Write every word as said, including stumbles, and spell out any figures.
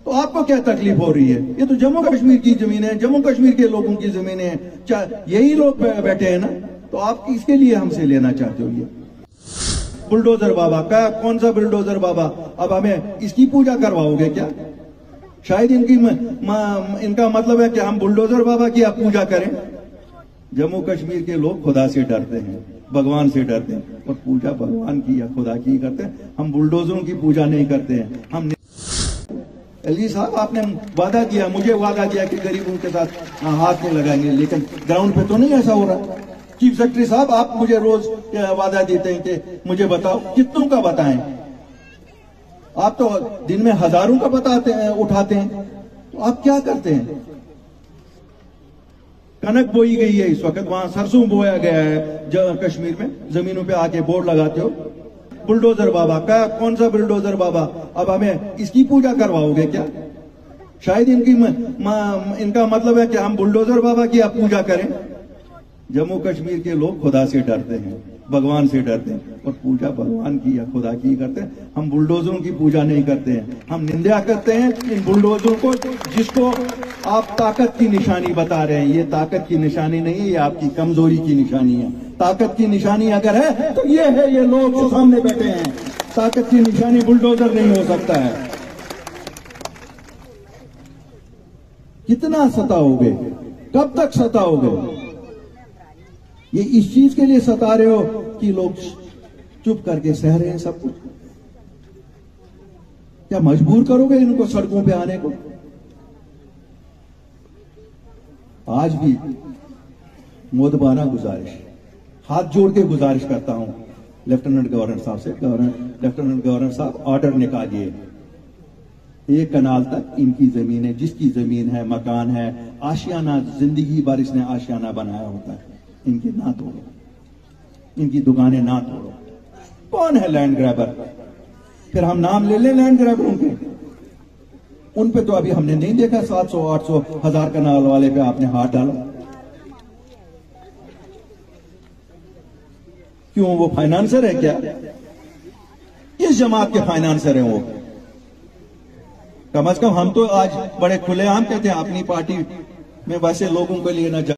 तो आपको क्या तकलीफ हो रही है? ये तो जम्मू कश्मीर की जमीन है, जम्मू कश्मीर के लोगों की जमीनें हैं, यही लोग बैठे हैं ना, तो आप किसके लिए हमसे लेना चाहते हो? ये बुलडोजर बाबा का कौन सा बुलडोजर बाबा? अब हमें इसकी पूजा करवाओगे क्या? शायद इनकी म, म, इनका मतलब है कि हम बुलडोजर बाबा की आप पूजा करें। जम्मू कश्मीर के लोग खुदा से डरते हैं, भगवान से डरते हैं, और पूजा भगवान की या खुदा की करते हैं। हम बुलडोजरों की पूजा नहीं करते हैं। हम एलजी साहब, आपने वादा किया, मुझे वादा किया कि गरीबों के साथ हाथ नहीं लगाएंगे, लेकिन ग्राउंड पे तो नहीं ऐसा हो रहा। चीफ सेक्रेटरी साहब, आप मुझे रोज वादा देते हैं कि मुझे बताओ, कितनों का बताएं? आप तो दिन में हजारों का बताते हैं, उठाते हैं, तो आप क्या करते हैं? कनक बोई गई है इस वक्त, वहां सरसों बोया गया है कश्मीर में, जमीनों पे आके बोर्ड लगाते हो बुलडोजर बाबा का कौन सा बुलडोजर बाबा? अब हमें इसकी पूजा करवाओगे क्या? शायद इनकी म, म, इनका मतलब है कि हम बुलडोजर बाबा की आप पूजा करें। जम्मू कश्मीर के लोग खुदा से डरते हैं, भगवान से डरते हैं, और पूजा भगवान की या खुदा की करते हैं। हम बुलडोजरों की पूजा नहीं करते हैं। हम निंदा करते हैं इन बुलडोजरों को, जिसको आप ताकत की निशानी बता रहे हैं। ये ताकत की निशानी नहीं है, ये आपकी कमजोरी की निशानी है। ताकत की निशानी अगर है तो ये है, ये लोग जो सामने बैठे हैं। ताकत की निशानी बुलडोजर नहीं हो सकता है। कितना सताओगे? कब तक सताओगे? ये इस चीज के लिए सता रहे हो कि लोग चुप करके सह रहे हैं सब कुछ। क्या मजबूर करोगे इनको सड़कों पे आने को? आज भी मोदबाना गुजारिश, हाथ जोड़ के गुजारिश करता हूं लेफ्टिनेंट गवर्नर साहब से, गवर्नर लेफ्टिनेंट गवर्नर साहब, ऑर्डर निकालिए। एक कनाल तक इनकी जमीन है, जिसकी जमीन है, मकान है, आशियाना, जिंदगी भर इसने आशियाना बनाया होता है, इनकी ना तोड़ो, इनकी दुकानें ना तोड़ो। कौन है लैंड ग्रैबर? फिर हम नाम ले लें लैंड ग्रैबरों के? उन पे तो अभी हमने नहीं देखा सात सौ आठ सौ हजार कनाल वाले पे आपने हाथ डाला। क्यों? वो फाइनेंसर है क्या? किस जमात के फाइनेंसर हैं वो? कम अज कम हम तो आज बड़े खुलेआम कहते हैं अपनी पार्टी में वैसे लोगों को लिए ना